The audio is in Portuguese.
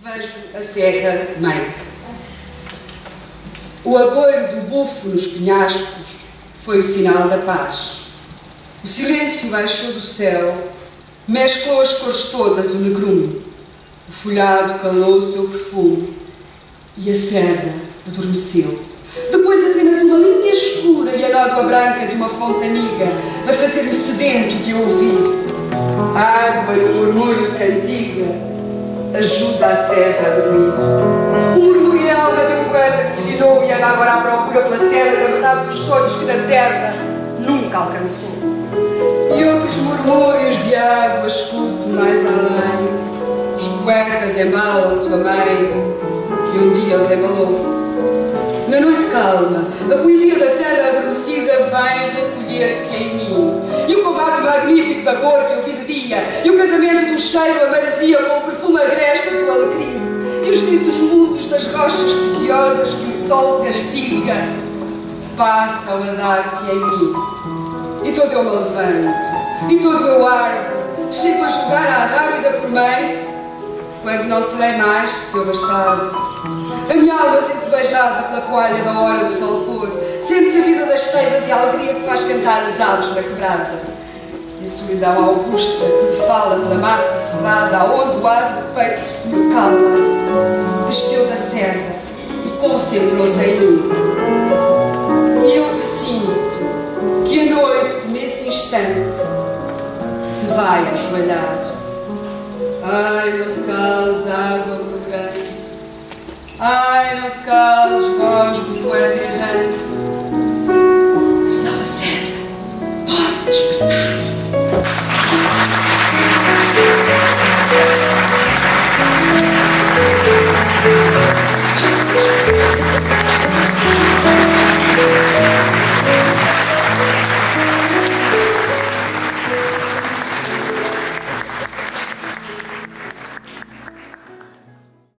vejo a Serra Mãe. O aboiro do bufo nos penhascos foi o sinal da paz. O silêncio baixou do céu, mesclou as cores todas o negrume. O folhado calou o seu perfume e a serra adormeceu. Depois apenas uma linha escura e a nódoa branca de uma fonte amiga a fazer-me sedento de ouvir. A água no murmúrio de cantiga ajuda a serra a dormir. O murmúrio é a alma de um poeta que se finou e anda agora à procura pela serra da verdade dos sonhos que na terra nunca alcançou. E outros murmúrios de água escuto mais além. Os poetas embalam sua mãe, que um dia os embalou. Na noite calma, a poesia da serra adormecida vem recolher-se em mim. E o combate magnífico da cor que eu vi de dia, e o casamento do cheiro amaresia com o perfume agreste do alecrim, e os gritos mudos das rochas sequiosas que o sol castiga, passam a dar-se em mim. E todo eu me levanto, e todo eu ardo, chego a julgar à rábida por mãe, quando não serei mais que seu bastardo. A minha alma sente-se beijada pela poalha da hora do sol pôr, sente-se a vida das seivas e a alegria que faz cantar as aves da quebrada. E a solidão augusta que me fala pela mata cerrada, aonde o ar do peito se me calma, desceu da serra e concentrou-se em mim. E eu presinto que a noite, nesse instante, se vai ajoelhar. Ai, não te cales, água corrente. Ai, não te cales, voz do poeta errante. Senão a serra pode despertar.